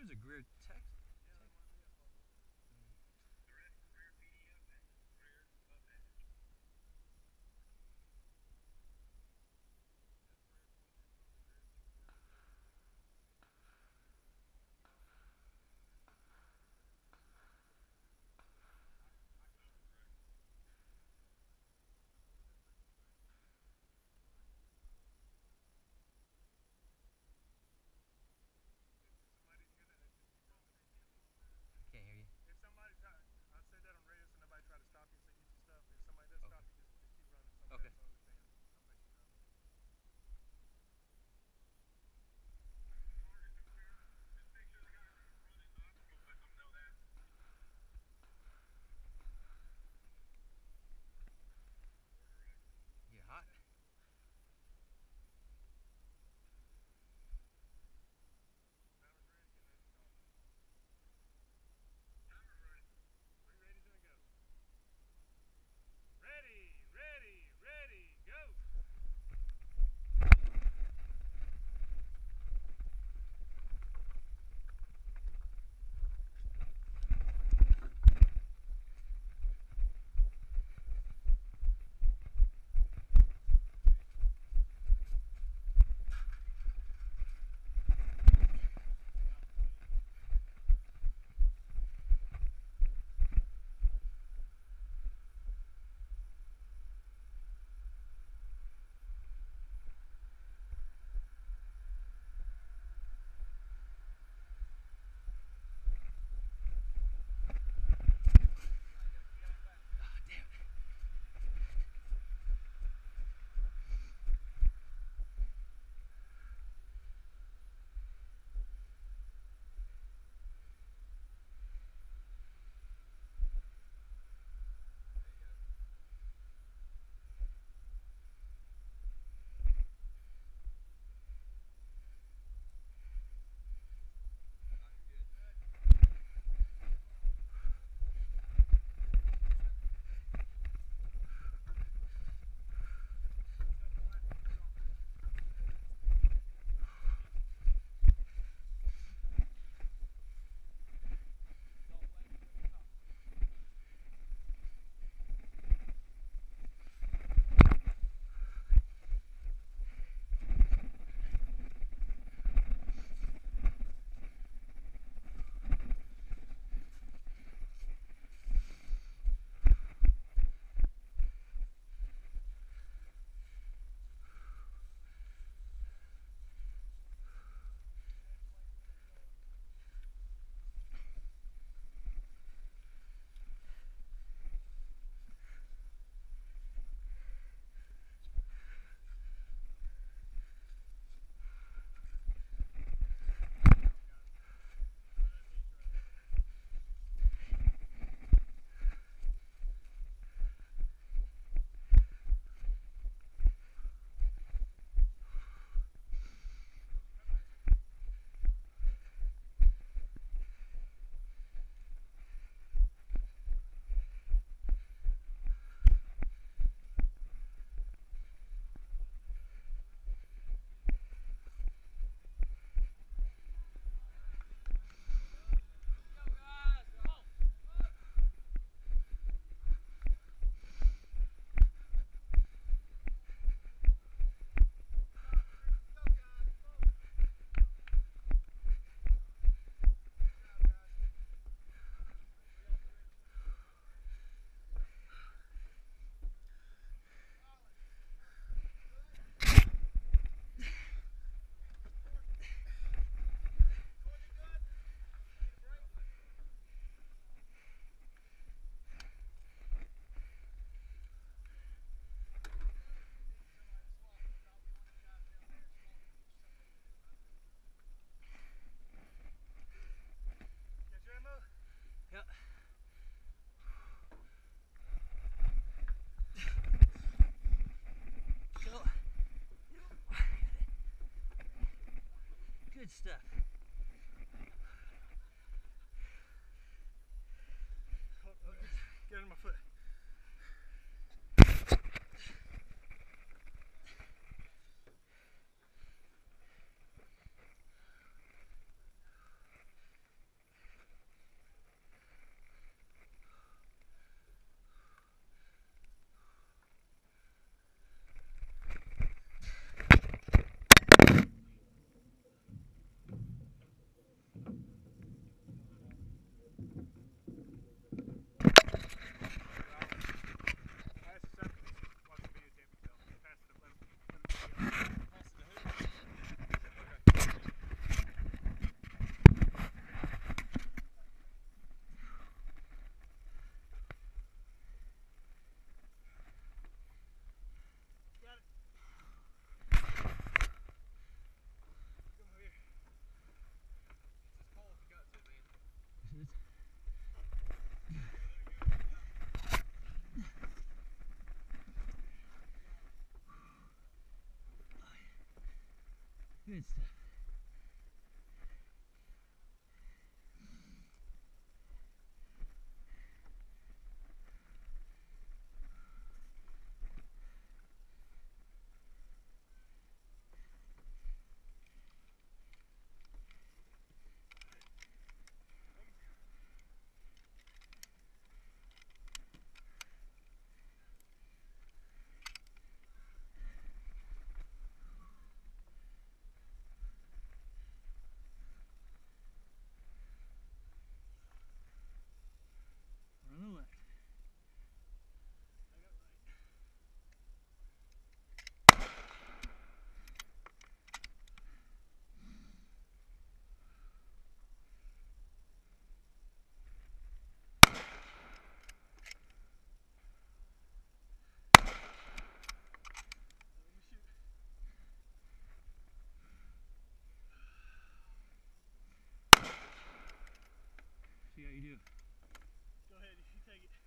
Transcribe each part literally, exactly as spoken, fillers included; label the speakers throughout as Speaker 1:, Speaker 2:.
Speaker 1: there's a Greer text. Can't hear you.
Speaker 2: If somebody try, I said that on radio, so nobody try to stop you and say YouTube stuff. If somebody does stop you, just, just keep running. Somebody
Speaker 1: Okay.
Speaker 2: else will understand. I'll let you know.
Speaker 1: You hot?
Speaker 2: Timer's ready. Get ready to start. Timer ready. Three ready's gonna go. Ready, ready, ready, go.
Speaker 1: Oh, damn it.
Speaker 2: Get your ammo.
Speaker 1: Yep. Go. Good stuff.
Speaker 2: Oh, oh, get under my foot.
Speaker 1: Good stuff. On the left. See how you do.
Speaker 2: Go ahead, you take it.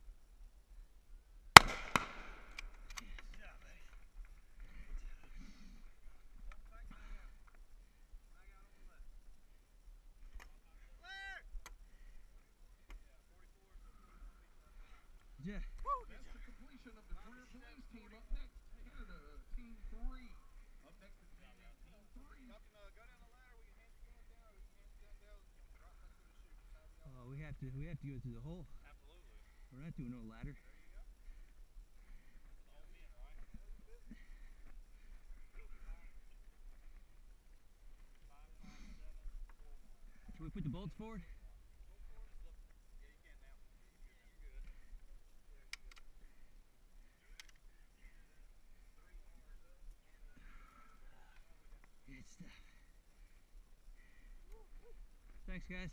Speaker 2: Good job, buddy. Back, back out. Back out on the left. Clear! Yeah, forty-four, so forty-one meters left out.
Speaker 1: Yeah.
Speaker 2: Woo, good
Speaker 3: That's
Speaker 2: job.
Speaker 3: the completion of the career police team. Up next, Canada, team three. Up next is Canada, team three.
Speaker 2: Y'all can uh, go down the ladder. We can hand your guns down, or we can hand your gun down and drop back through the chute. However y'all
Speaker 1: Oh, we have to. We have to go through the hole.
Speaker 2: Absolutely.
Speaker 1: We're not doing no ladder.
Speaker 2: There you go. All men, right? Five, five, seven, four, one.
Speaker 1: Should we put the bolts forward?
Speaker 2: Go for it. Yeah, you can now. You're good.
Speaker 1: Good stuff. Thanks, guys.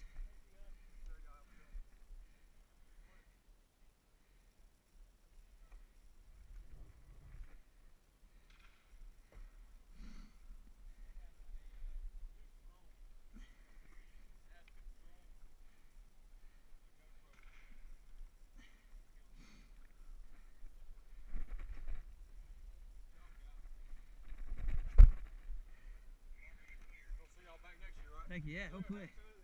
Speaker 2: We'll see y'all back next year, right?
Speaker 1: Thank you. Yeah, hopefully.